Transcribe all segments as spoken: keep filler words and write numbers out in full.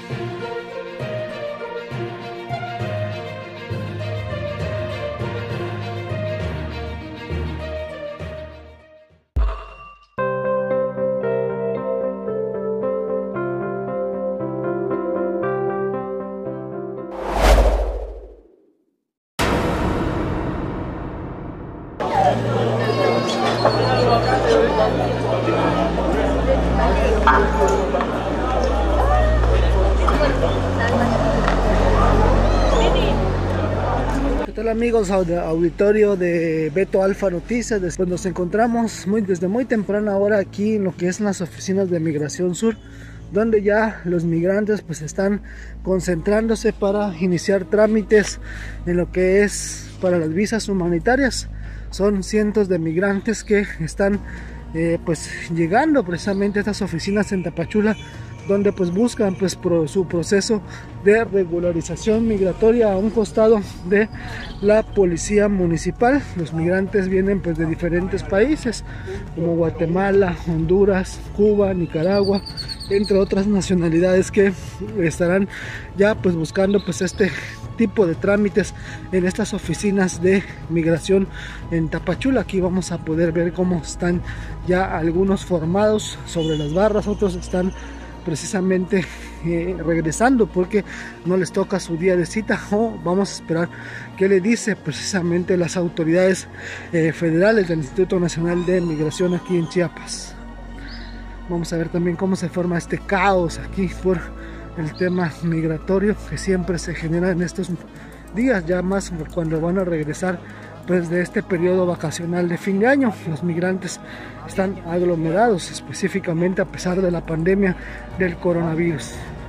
¿Qué tal, amigos? Auditorio de Beto Alfa Noticias. Después nos encontramos muy, desde muy temprana hora aquí en lo que es las oficinas de Migración Sur, donde ya los migrantes pues están concentrándose para iniciar trámites en lo que es para las visas humanitarias. Son cientos de migrantes que están eh, pues llegando precisamente a estas oficinas en Tapachula, donde pues buscan pues pro, su proceso de regularización migratoria a un costado de la policía municipal. Los migrantes vienen pues de diferentes países como Guatemala, Honduras, Cuba, Nicaragua, entre otras nacionalidades, que estarán ya pues buscando pues este tipo de trámites en estas oficinas de migración en Tapachula. Aquí vamos a poder ver cómo están ya algunos formados sobre las barras, otros están precisamente eh, regresando porque no les toca su día de cita, o vamos a esperar qué le dice precisamente las autoridades eh, federales del Instituto Nacional de Migración aquí en Chiapas. Vamos a ver también cómo se forma este caos aquí por el tema migratorio que siempre se genera en estos días, ya más cuando van a regresar pues de este periodo vacacional de fin de año. Los migrantes están aglomerados, específicamente a pesar de la pandemia del coronavirus.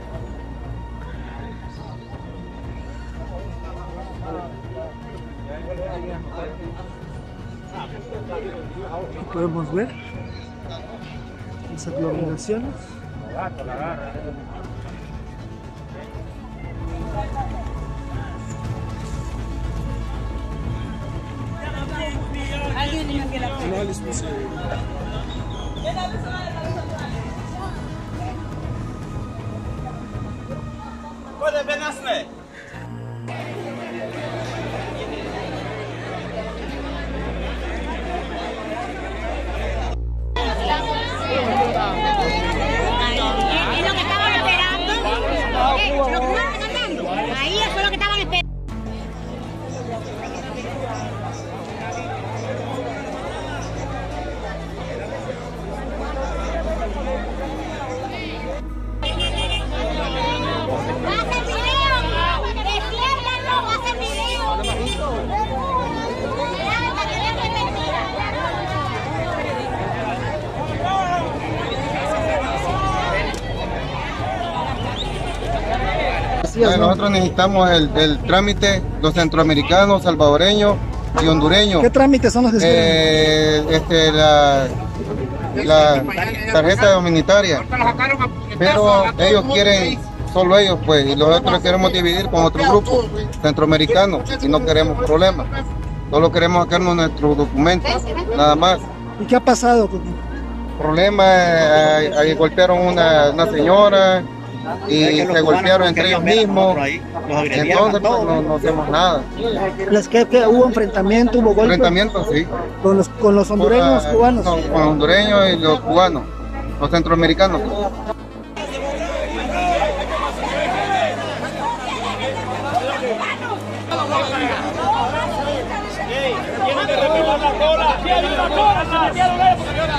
Aquí podemos ver las aglomeraciones. Bueno, nosotros necesitamos el, el trámite, los centroamericanos, salvadoreños y hondureños. ¿Qué trámites son los que eh, este, la, la tarjeta humanitaria, pero ellos quieren, solo ellos pues, y nosotros queremos dividir con otro grupo centroamericano y no queremos problemas, solo queremos sacarnos nuestros documentos, nada más. ¿Y qué ha pasado? Problemas, ahí, ahí golpearon una, una señora y se golpearon entre ellos mismos, entonces pues, no, no hacemos nada. ¿Les que, que hubo enfrentamiento, hubo golpes? Enfrentamiento, sí. ¿Con los, con los hondureños, con, cubanos? No, con los hondureños y los cubanos, los centroamericanos. Tienen que respetar la cola. Si hay una cola, se metieron ellos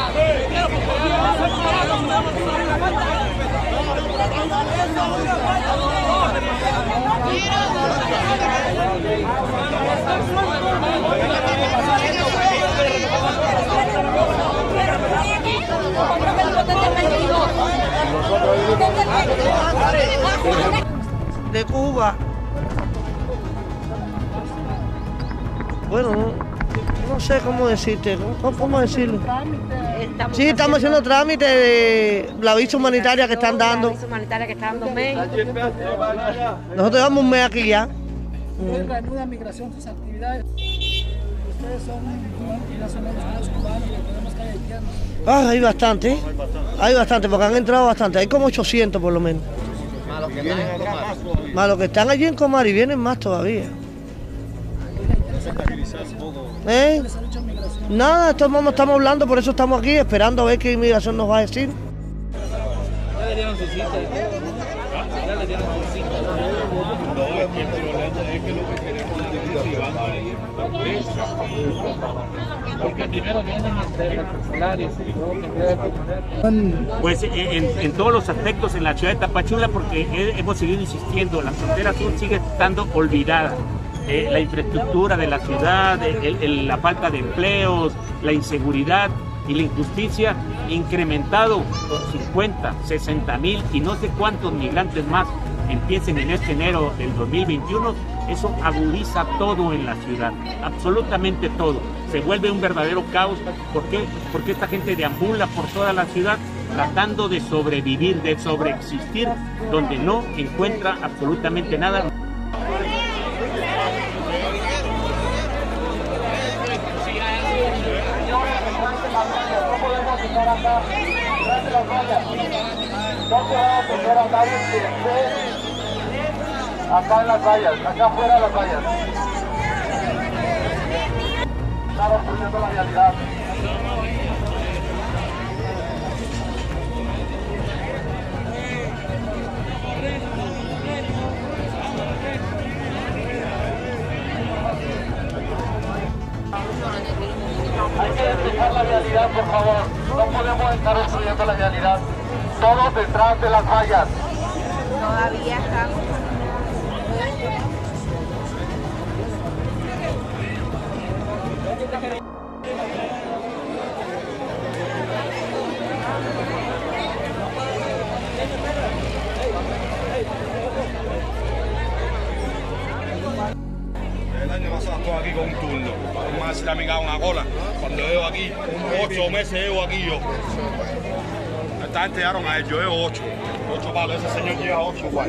de Cuba. Bueno, no, no sé cómo decirte, ¿cómo, cómo decirlo? Estamos Sí, estamos haciendo trámite de la visa humanitaria que están dando. La visa humanitaria que están dando México. Nosotros llevamos un mes aquí ya. ¿Ustedes reanudan migración sus actividades? ¿Ustedes son nacionales cubanos y podemos que hay haitianos? Ah, hay bastante, hay bastante, porque han entrado bastante, hay como ochocientos por lo menos. Más los que están en Comar. Más los que están allí en Comar y vienen más todavía. ¿Eh? Nada, estamos, estamos hablando, por eso estamos aquí, esperando a ver qué inmigración nos va a decir. Ya le dieron su cita. Ya le dieron su cita. No, es que el problema es que lo que queremos es que van a ir porque primero vienen los salarios. Pues en, en todos los aspectos en la ciudad de Tapachula, porque he, hemos seguido insistiendo, la frontera sur sigue estando olvidada. Eh, la infraestructura de la ciudad, el, el, la falta de empleos, la inseguridad y la injusticia, incrementado por cincuenta, sesenta mil y no sé cuántos migrantes más empiecen en este enero del dos mil veintiuno, eso agudiza todo en la ciudad, absolutamente todo. Se vuelve un verdadero caos. ¿Por qué? Porque esta gente deambula por toda la ciudad tratando de sobrevivir, de sobreexistir, donde no encuentra absolutamente nada. No podemos estar acá, durante las vallas. No se va a poner a nadie que esté acá en las vallas, acá afuera de las vallas. Estamos poniendo la realidad. Hay que despejar la realidad, por favor. No podemos estar destruyendo la realidad. Todos detrás de las vallas. Todavía estamos. El año pasado estuve aquí con un turno. Más se le ha picado una cola. Cuando llevo aquí, ocho meses llevo aquí yo. Esta gente llegaron a él, yo llevo ocho. Ocho palos, ese señor lleva ocho igual.